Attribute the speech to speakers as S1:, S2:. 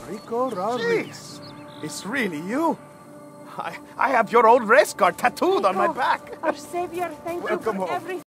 S1: Rico Rodriguez. It's really you. I have your old race car tattooed on my back.
S2: Our savior, thank
S1: Welcome
S2: you for
S1: home.
S2: everything.